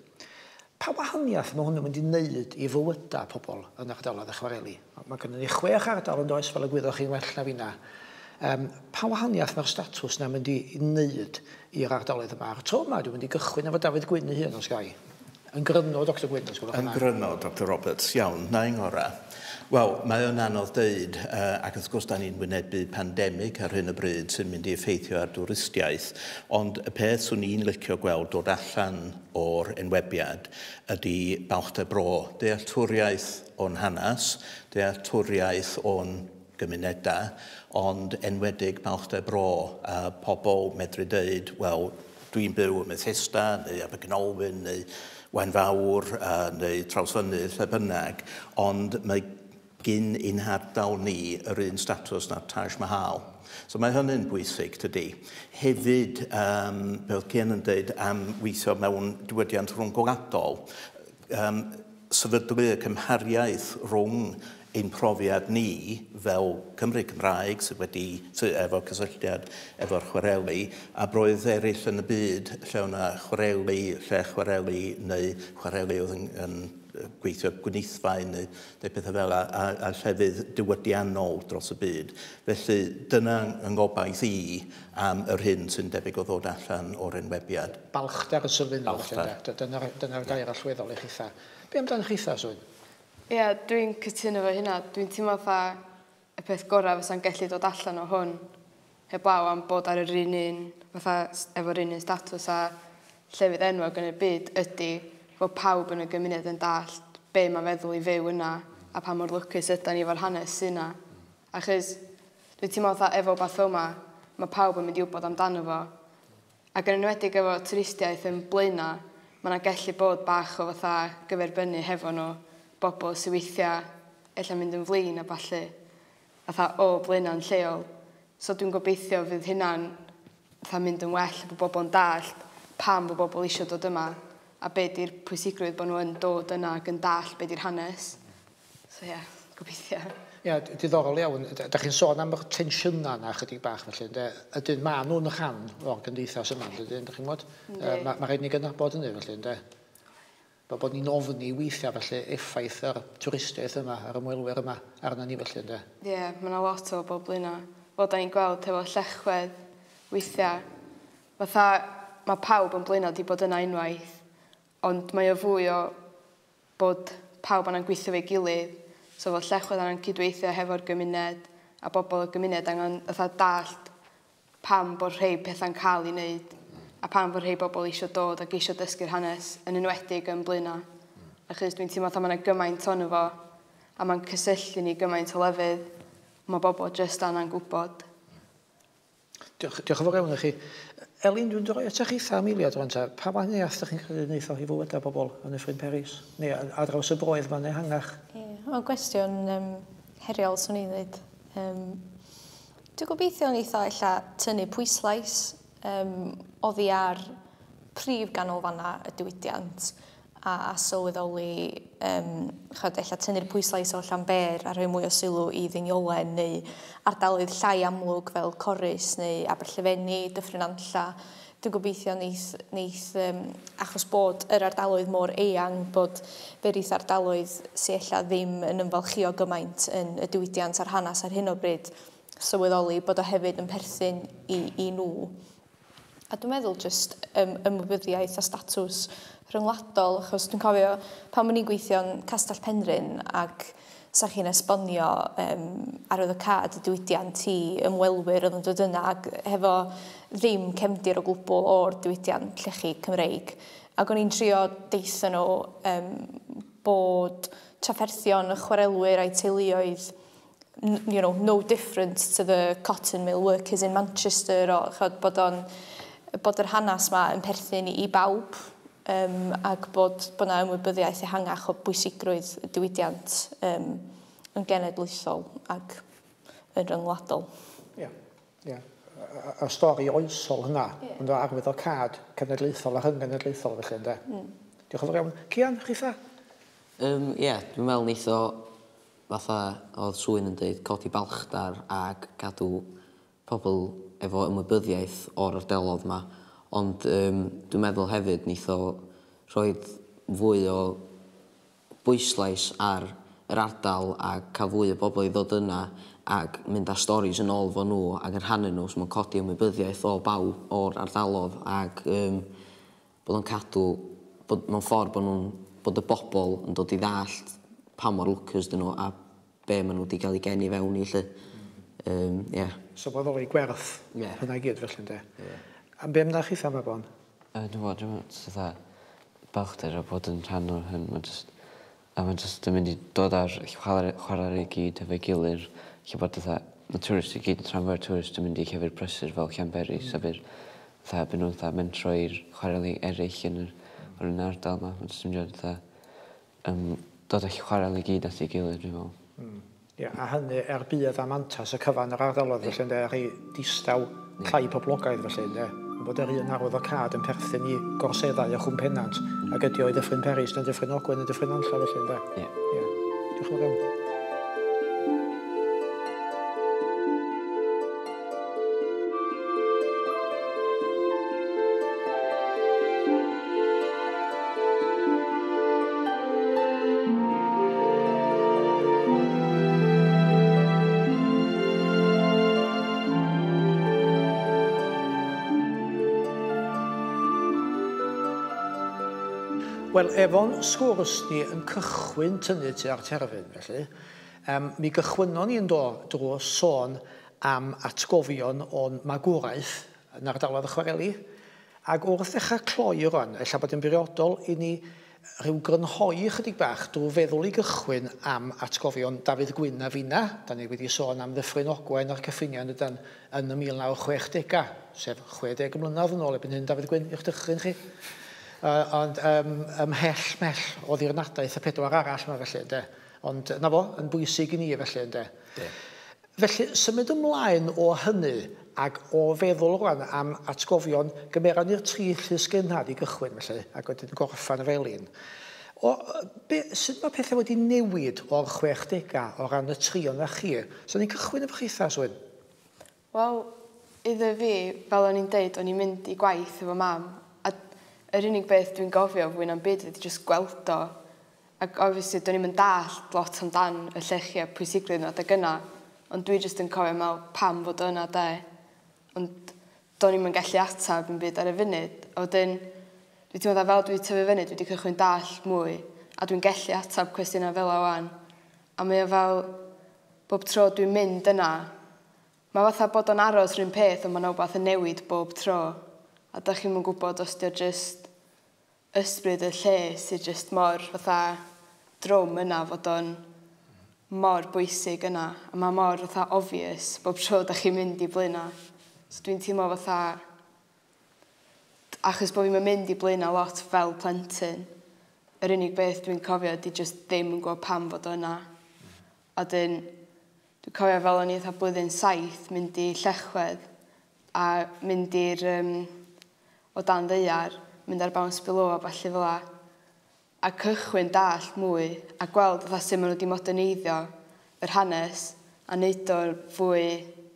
Pa wahaniaeth mae hwnnw'n mynd i wneud i fywydau pobl yn ardaloedd y chwareli? Mae gennym ni chwech ardal yn does fel y gwyddoch chi'n well na fi na. Um, pa wahaniaeth mae'r statws na mynd i wneud i'r ardaloedd yma? Ar y tro yma, dwi'n mynd i gychwyn efo Dafydd Gwyn i hyn os gai. Yn gryno, doctor Gwyn, os gwelwch yna. Yn gryno, doctor Roberts, iawn, na ingora. Wel, mae o'n anodd dweud, uh, ac wrth gwrs da ni'n wynebu pandemig ar hyn o bryd sy'n mynd i effeithio ar dwristiaeth, ond y peth swn i'n licio gweld dod allan o'r enwebiad ydy Balchder Bro. Dealltwriaeth o'n hanes, dealltwriaeth o'n gymunedau, ond enwedig Balchder Bro, a pobl medru dweud, wel, dwi'n byw yn Methesda, neu Abergynolwyn, neu Waenfawr, uh, neu Trawsfynydd, lle bynnag, ond mae gyn un hardal ni yr un statws na'r Taj Mahal. So mae hynny'n bwysig, tydi. Hefyd, um, fel Cian yn dweud am weithio mewn diwydiant rhwngwladol, um, sefydlu y cymhariaeth rhwng ein profiad ni fel Cymru Cymraeg sydd wedi efo cysylltiad efo'r chwareli a broedd eraill yn y byd lle o'na chwareli, lle chwareli neu chwareli oedd yn, yn gweithio gwnithfau neu, neu pethau fel a, a, a llefydd diwydiannol dros y byd. Felly dyna yng ngobaith i am yr hyn sy'n debyg o ddod allan o'r enwebiad. Balchder y sylfaenol. Dyna'r dyna gair allweddol i chitha. Be amdano'ch chitha, Swyn? Ie, yeah, dwi'n cytuno fo hynna. Dwi'n teimlo fa y peth gorau fysa'n gallu dod allan o hwn heblaw am bod ar yr un un, fatha efo'r un un statws a llefydd enwog yn y byd ydy fod pawb yn y gymuned yn dallt be mae'n feddwl i fyw yna a pa mor lwcus yda ni efo'r hanes yna. Achos dwi'n teimlo fatha efo bath yma, mae pawb yn mynd i wybod amdano fo. Ac yn enwedig efo turistiaeth yn Blaena, mae yna gallu bod bach o fatha gyferbynnu hefo nhw bobl sy'n weithio ella mynd yn flin a falle fatha o Blaena'n lleol. So dwi'n gobeithio fydd hynna'n fatha mynd yn well bod bobl yn dallt pam bod bobl eisiau dod yma a be di'r pwysigrwydd bod nhw yn dod yna ac yn dallt be di'r hanes. So ie, yeah, gobeithio. Ie, yeah, diddorol iawn. Da chi'n sôn am yr tensiynau yna chydig bach felly. Ydyn ma nhw'n rhan o'r gymdeithas yma, ydyn, da chi'n bod? Mae ma rhaid ni gynabod hynny felly, ynddo? Bod ni'n ofni weithiau felly effaith yr twristiaeth yma, ar ymwelwyr yma, arna ni felly, ynddo? Ie, yeah, mae yna lot o bobl yna. Fel da ni'n gweld efo llechwedd weithiau. Fatha, mae pawb yn Blaena wedi bod yna unwaith, ond mae o fwy o bod pawb yna'n gweithio fe'i gilydd. So fel llechwedd yna'n cydweithio hefo'r gymuned, a bobl y gymuned angen fatha dallt pam bod rhai pethau'n cael ei wneud a pam bod rhai bobl eisiau dod ac eisiau dysgu'r hanes yn enwedig yn Blaena. Achos dwi'n teimlo fatha mae'n gymaint ono fo a mae'n cysylltu ni gymaint o lefydd. Mae bobl jyst anna'n gwybod. Diolch, diolch yn fawr iawn i chi. Elin, dwi'n dod at eich eitha amiliad rwan ta. Pa fan neas ydych chi'n credu wneud o i fywyd a bobl yn y Ffrin Peris? Neu ar draws y broedd ma'n ehangach? Ie, mae'n gwestiwn um, heriol swn i'n dweud. Um, Dwi'n gobeithio yn eitha illa tynnu pwyslais um, oddi ar prif ganolfanna y diwydiant a, a sylweddoli um, chod illa tynnu'r pwyslais o Llanber a rhoi mwy o sylw i ddiniolen neu ardaloedd llai amlwg fel Corris neu Aberllefenni, Dyffryn Nantlla. Dwi'n gobeithio neith, neith um, achos bod yr ardaloedd mor eang bod berith ardaloedd sy'n illa ddim yn ymfalchio gymaint yn y diwydiant a'r hanes ar hyn o bryd sylweddoli bod o hefyd yn perthyn i, i nhw. A dwi'n meddwl jyst um, ymwybyddiaeth a statws rhyngwladol, achos dwi'n cofio pan o'n i'n gweithio'n Castell Penrhyn ac sa chi'n esbonio um, ar oedd y cad y diwydiant i ymwelwyr oedd yn dod yna ac hefo ddim cefndir o gwbl o'r diwydiant llechi Cymreig. Ac o'n i'n trio deithio nhw um, bod trafferthion y chwarelwyr a'i teuluoedd you know, no different to the cotton mill workers in Manchester o chod, bod, on, bod yr hanes ma yn perthyn i bawb um, ac bod bod yna ymwybyddiaeth ehangach o bwysigrwydd y diwydiant um, yn genedlaethol ac yn ryngwladol. Ie, ie. Y stori oesol hynna, yeah. Ond o arwydd o cad cenedlaethol a rhyng-genedlaethol felly, ynddo? Mm. Diolch yn fawr iawn. Cian, chitha? Ie, um, yeah, dwi'n meddwl neith o fatha oedd Swyn yn dweud, codi balchdar ac cadw pobl efo ymwybyddiaeth o'r ardalodd yma. Ond um, dwi'n meddwl hefyd neith o rhoi fwy o bwyslais ar yr ardal a cael fwy o bobl i ddod yna ac mynd â storis yn ôl fo nhw ac yn rhannu nhw, so mae'n codi ymwybyddiaeth o bawb o'r ardalodd ac um, bod yn cadw, bod, mewn ffordd bod, nhw'n, bod y bobl yn dod i ddallt pa mor lwcus dyn nhw a be maen nhw wedi cael ei geni fewn i, lle. Um, yeah. So bod o'i gwerth yeah. Hynna i gyd felly, ynddo? Yeah. A be ymwneud chi tham Bon? Dwi'n bod, dwi'n meddwl, balchder o bod yn rhan o'r hyn. A mae'n just yn mynd i dod ar chwarae i gyd efo'i gilydd. Lle bod y tourist i gyd, tran fawr tourist yn mynd i llefydd prysur fel Llanberis. Mm. A bydd byd nhw'n mentro i'r chwarae eraill yn yr ardal yma. Mae'n just yn mynd i um, dod â chwarae i gyd at ei gilydd, dwi'n meddwl. Mm. Yeah, a hynny er bydd am antas y cyfan yr ardalodd felly, ynddo, ar ei distaw llai poblogaidd felly, ynddo. Bod yr un arwydd o cad yn perthyn i gorseddau a chwmpennant ac ydi o'i Dyffryn Peris yn Dyffryn Ogwen yn Dyffryn Nantlla felly, ynddo. Ie. Ie. Diolch yn fawr iawn. Wel, efo'n sgwrs ni yn cychwyn tynnu tua'r terfyn, felly, um, mi gychwynon ni yn dod drwy sôn am atgofion o'n magwraeth yn ardalodd y chwareli, ac wrth ddechrau cloi rwan, ella bod yn buriodol i ni rhyw grynhoi chydig bach drwy feddwl i gychwyn am atgofion Dafydd Gwyn a finna. Da ni wedi sôn am Ddyffryn Ogwen a'r cyffiniau yn, yn y mil naw chwechdegau, sef chwedeg mlynedd yn ôl ebyn hyn Dafydd Gwyn i'ch dychryn chi. Uh, ond um, ymhell mell o ddirnadaeth y pedwar arall yma felly, ynddo. Ond na fo, yn bwysig i ni felly, ynddo. Yeah. Felly, symud ymlaen o hynny ac o feddwl rwan am atgofion gymeran i'r tri llys gynhad i gychwyn felly, ac wedyn gorffan y felin. O, be, sut mae pethau wedi newid o'r chwechdegau o ran y tri o'na chi? So ni'n cychwyn efo chi eitha, Swyn? Wel, iddo fi, fel o'n i'n deud, o'n i'n mynd i gwaith efo mam. Yr unig beth dwi'n gofio fwy na'n byd ydy jyst gweld o. Ac obviously, do'n i'n mynd dallt lot amdan y llechiau pwysigrwydd yna adeg yna. Ond dwi jyst yn cofio mewn pam fod yna de. Ond do'n i'n gallu atab yn byd ar y funud. A wedyn, dwi'n teimlo fel dwi'n tyfu fyny, dwi wedi cychwyn dallt mwy. A dwi'n gallu atab cwestiynau fel o wan. A mae o fel bob tro dwi'n mynd yna, mae fatha bod o'n aros rhywun peth ond mae'n rhywbeth yn newid bob tro. A da chi'n mynd gwybod os di'r just ysbryd y lle sydd just mor fatha drwm yna fod o'n mor bwysig yna. A mae mor fatha obvious bob tro da chi'n mynd i blaena. So dwi'n teimlo fatha, achos bod fi'n mynd i blaena lot fel plentyn, yr unig beth dwi'n cofio di just ddim yn gwybod pam fod o'na. A dyn, dwi'n cofio fel o'n i eitha blwyddyn saith mynd i Llechwedd a mynd i'r um, o dan ddeiar, mynd ar Bounce Below a falle fel la, a cychwyn dallt mwy a gweld fatha sut maen nhw wedi moderneiddio yr hanes a wneud o'r fwy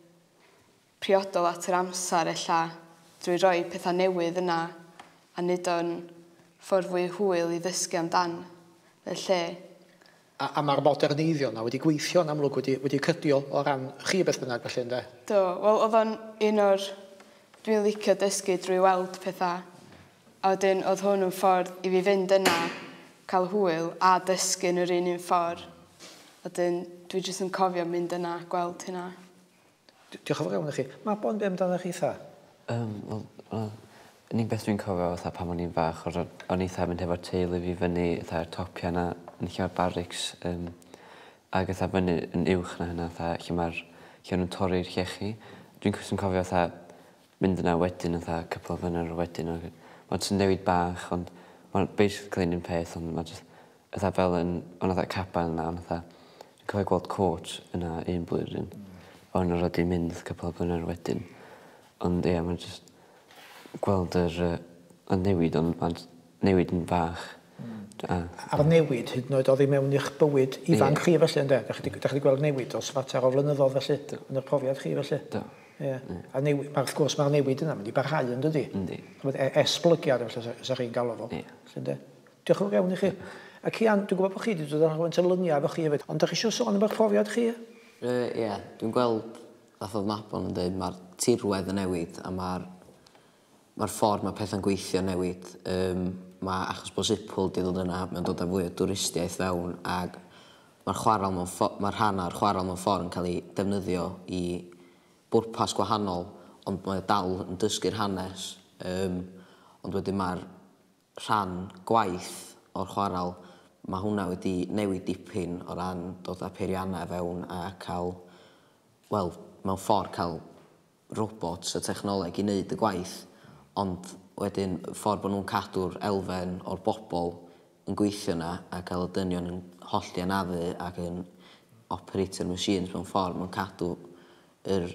priodol at yr amser ella drwy roi pethau newydd yna a wneud o'n ffordd fwy hwyl i ddysgu amdan y lle. A, a mae'r moderneiddio yna wedi gweithio yn amlwg wedi, wedi cydio o ran chi beth bynnag felly ynddo? Do, wel oedd o'n un o'r dwi'n licio dysgu drwy weld pethau. A wedyn oedd hwn yn ffordd i fi fynd yna, cael hwyl a dysgu yn yr un un ffordd. A wedyn dwi jyst yn cofio mynd yna, gweld hynna. Diolch yn fawr iawn i chi. Mae bon be amdano chi tha? Um, well, well, yn unig beth dwi'n cofio fatha pan o'n i'n fach, or, o'n i tha mynd efo'r teulu fi fyny fatha'r topia yna yn lle o'r barrics, um, ac fatha fyny yn uwch na hynna, fatha lle mae'r lle nhw'n torri'r llechi. Dwi'n cofio fatha mynd yna wedyn, fatha cwpl o flynedd wedyn. Mae'n sy'n newid bach, ond mae'n basically un peth, ond mae'n just, fatha fel yn, ond fatha caban yna, ond fatha, dwi'n cofio gweld coach yna un blwyddyn, ond yr oedd i'n mynd cwpl o flynedd wedyn. Ond ie, mae'n just gweld yr uh, newid, ond mae'n newid yn bach. Mm. A'r newid, hyd yn oed oedd i mewn i'ch bywyd ifanc chi felly, ynddo? Da chi wedi gweld newid os fater o flynyddoedd felly, yn y profiad chi felly? Do. Yeah. A newid, wrth gwrs mae'r newid yna mynd i barhau yn dydi? Yndi. Esblygiad felly, sa chi'n galw fo. Ie. Diolch yn iawn i chi. A Cian, dwi'n gwybod bod chi wedi dod yn rhywun lyniau efo chi hefyd, ond ydych chi eisiau sôn am eich profiad chi? Ie, uh, yeah. Dwi'n gweld, fath oedd Mabon yn dweud, mae'r tirwedd yn newid a mae'r ma ffordd mae pethau'n gweithio newid. Um, mae achos bod Sipl di ddod yna, mae'n dod â fwy o dwristiaeth fewn ac mae'r chwaral mewn ffordd, mae'r hanner chwaral mewn ffordd yn cael ei defnyddio i bwrpas gwahanol, ond mae dal yn dysgu'r hanes. Um, ond wedyn mae'r rhan gwaith o'r chwaral, mae hwnna wedi newid dipyn o ran dod â peiriannau fewn a cael, wel, mewn ffordd cael robots a technoleg i wneud y gwaith, ond wedyn ffordd bod nhw'n cadw'r elfen o'r bobl yn gweithio yna a cael y dynion yn holli anafu ac yn operator machines mewn ffordd, mewn cadw yr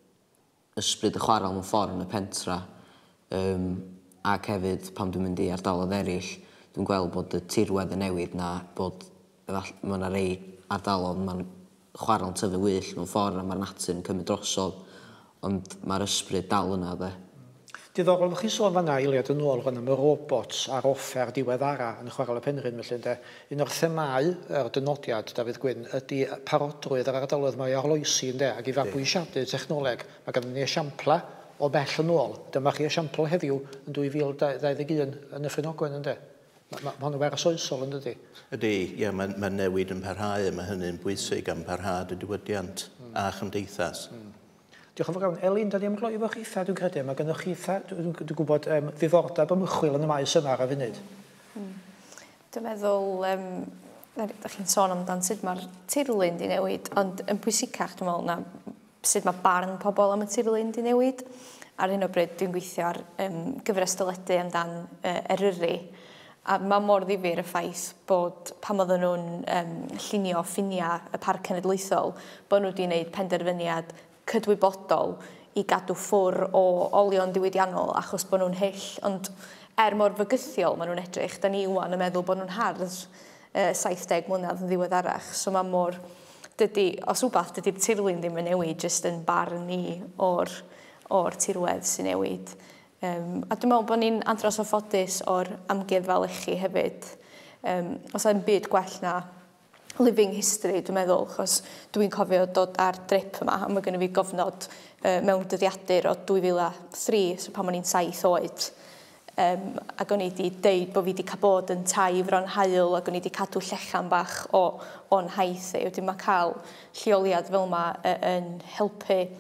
ysbryd y chwaral mewn ffordd yn y pentra. Um, ac hefyd, pam dwi'n mynd i ardaloedd eraill, dwi'n gweld bod y tirwedd yn newid na bod mae yna rei ardaloedd, mae'n chwaral yn tyfu wyll mewn ffordd a mae'r natur yn cymryd drosodd, ond mae'r ysbryd dal yna, de. Diddorol, chi sôn fanna eiliad yn ôl fan am y robots a'r offer diweddara yn y chwaral y Penrhyn, felly, de. Un o'r themau yr dynodiad, Dafydd Gwyn, ydy parodrwydd ar ardaloedd mae arloesi, de, ac i fabwysiadu technoleg. Mae gan ni esiampla o bell yn ôl. Dyma chi esiampl heddiw yn dwy fil dau ddeg un yn y Ffynogwen, ynddo? Mae ma, ma hwnnw fer asoesol, yn dydi? Ydy, ie, mae ma newid yn parhau, mae hynny'n bwysig am parhad y diwydiant mm. a chymdeithas. Mm. Diolch yn fawr iawn. Elin, da ni am gloi efo chitha, dwi'n credu. Mae gennych chitha, dwi'n dwi gwybod, um, ddiddordeb ymchwil yn y maes yma ar y funud. Mm. Dwi'n meddwl, um, da chi'n sôn amdan sut mae'r tirlun di newid, ond yn bwysicach, dwi'n meddwl, na, sut mae barn pobl am y tirlun di newid. Ar hyn o bryd, dwi'n gweithio ar um, gyfres dyledu amdan uh, Eryri. A mae mor ddifur y ffaith bod pam oedden nhw'n um, llunio ffinia y Parc Cenedlaethol, bod nhw wedi gwneud penderfyniad cydwybodol i gadw ffwr o olion diwydiannol achos bod nhw'n hyll. Ond er mor fygythiol maen nhw'n edrych, da ni wan yn meddwl bod nhw'n hardd uh, saithdeg mlynedd yn ddiweddarach. So mae mor, dydy, os wbath, dydy'r tirlun ddim yn newid, jyst yn barn ni o'r, or tirwedd sy'n newid. Um, a dwi'n meddwl bod ni'n andros o ffodus o'r amgueddfa fel eich chi hefyd. Um, os yna'n byd gwell na living history, dwi'n meddwl, achos dwi'n cofio dod ar drip yma, a mae gen i fi gofnod uh, mewn dyddiadur o dwy fil a tri, so pan o'n i'n saith oed. Um, ac o'n i wedi deud bod fi wedi cael bod yn tai fron hael, ac o'n i wedi cadw llechan bach o, o'n haith ei. Wedyn mae cael lleoliad fel yma uh, yn helpu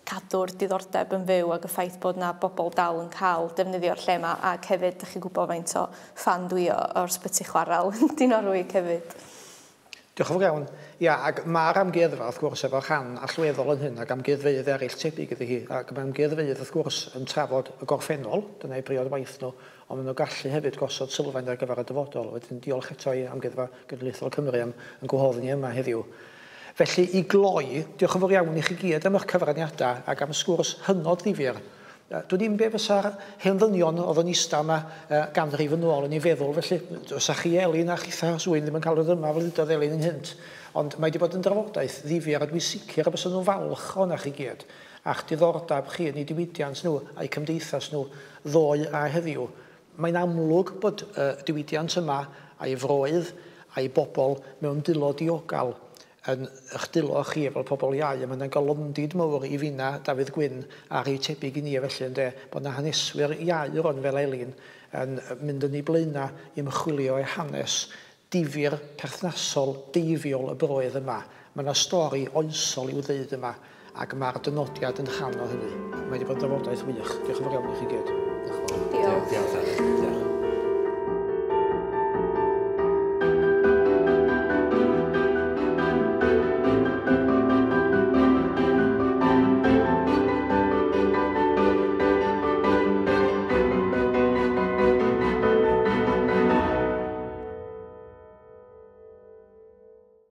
cadw'r diddordeb yn fyw ac y ffaith bod na bobl dal yn cael defnyddio'r lle yma ac hefyd ydych chi'n gwybod faint o fan dwi o o'r sbyty chwarel Dinorwig hefyd. Diolch yn fawr iawn. Ia, ac mae'r amgueddfa, wrth gwrs, efo rhan allweddol yn hyn, ac amgueddfeydd eraill tebyg iddi hi. Ac mae amgueddfeydd, wrth gwrs, yn trafod y gorffennol, dyna i briod waith nhw, ond maen nhw gallu hefyd gosod sylfaen ar gyfer y dyfodol. Wedyn, diolch eto i amgueddfa Genedlaethol Cymru am yn gwahoddi ni yma heddiw. Felly, i gloi, diolch yn fawr iawn i chi gyd am eich cyfraniadau ac am y sgwrs hynod ddifyr. Dwi'n ddim be fysa'r hen ddynion oedd yn ista yma uh, ganrif yn ôl yn ei feddwl, felly os ych chi Elin a chitha Swyn ddim yn cael yr yma fel ydoedd Elin yn hynt. Ond mae wedi bod yn drafodaeth ddifyr a dwi'n sicr a bys nhw'n falch o'na chi gyd. A'ch diddordeb chi yn ei diwydiant nhw a'i cymdeithas nhw ddoe a heddiw. Mae'n amlwg bod uh, diwydiant yma a'i froedd a'i bobl mewn dilo diogal yn eich dilo chi fel pobl iau, a mae'n golomdid mawr i finna Dafydd Gwyn a rei tebyg i ni felly yn de, bod na haneswyr iau ron fel Elin yn mynd yn ei blaena i ymchwilio ei hanes difyr perthnasol deifio y broedd yma. Mae yna stori oesol i'w ddeud yma, ac mae'r dynodiad yn rhan o hynny. Mae wedi bod yn drafodaeth wych. Diolch yn fawr iawn i chi gyd. Diolch. Diolch.